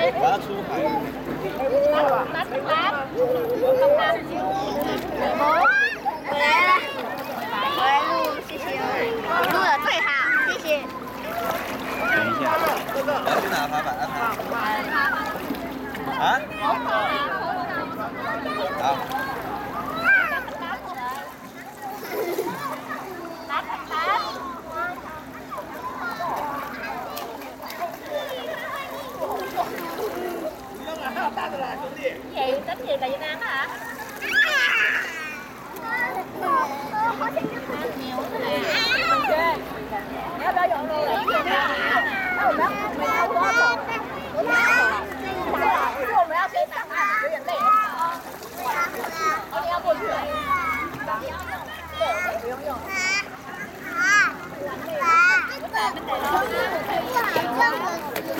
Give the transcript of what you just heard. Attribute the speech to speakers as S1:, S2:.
S1: 把它出海。
S2: 谢谢，录的最好，谢谢。
S1: 等一下，要去哪爬板？啊？好。
S3: Vậy tính gì tại Việt Nam hả? Nhiều thế này. Nếu đó dọn luôn là gì đó. Đâu đó mình đâu có rồi. Rồi mẹ sẽ tặng hàng cái gì Ông mua gì? Để không dùng. Hãy subscribe cho kênh Ghiền Mì Gõ để không bỏ lỡ những video hấp dẫn.